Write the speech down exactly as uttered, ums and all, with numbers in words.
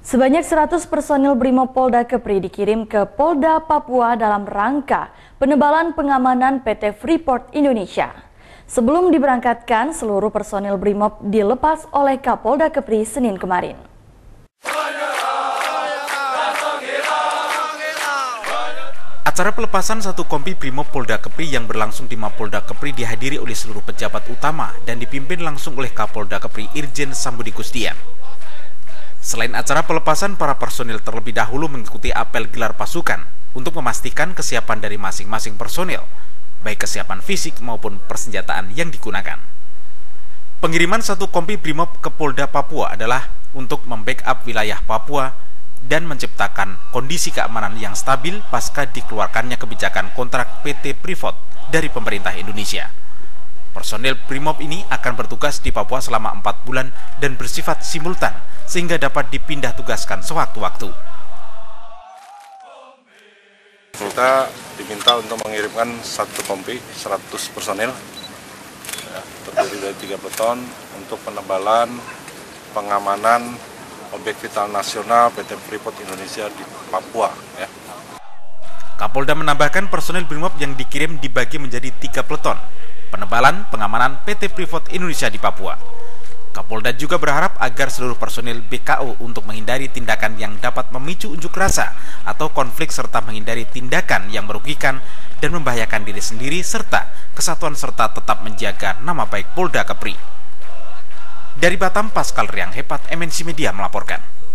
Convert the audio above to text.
Sebanyak seratus personil Brimob Polda Kepri dikirim ke Polda Papua dalam rangka penebalan pengamanan P T Freeport Indonesia. Sebelum diberangkatkan, seluruh personil Brimob dilepas oleh Kapolda Kepri Senin kemarin. Acara pelepasan satu kompi Brimob Polda Kepri yang berlangsung di Mapolda Kepri dihadiri oleh seluruh pejabat utama dan dipimpin langsung oleh Kapolda Kepri Irjen Sambudi Gustian. Selain acara pelepasan, para personil terlebih dahulu mengikuti apel gelar pasukan untuk memastikan kesiapan dari masing-masing personil, baik kesiapan fisik maupun persenjataan yang digunakan. Pengiriman satu kompi Brimob ke Polda Papua adalah untuk membackup wilayah Papua dan menciptakan kondisi keamanan yang stabil pasca dikeluarkannya kebijakan kontrak P T Freeport dari pemerintah Indonesia. Personil Brimob ini akan bertugas di Papua selama empat bulan dan bersifat simultan sehingga dapat dipindah tugaskan sewaktu-waktu. Kita diminta untuk mengirimkan satu kompi seratus personil ya, terdiri dari tiga peleton untuk penebalan pengamanan objek vital nasional P T Freeport Indonesia di Papua. Ya. Kapolda menambahkan personil Brimob yang dikirim dibagi menjadi tiga peleton penebalan pengamanan P T Freeport Indonesia di Papua. Kapolda juga berharap agar seluruh personil B K O untuk menghindari tindakan yang dapat memicu unjuk rasa atau konflik serta menghindari tindakan yang merugikan dan membahayakan diri sendiri serta kesatuan serta tetap menjaga nama baik Polda Kepri. Dari Batam, Pascal Riang Hepat, M N C Media melaporkan.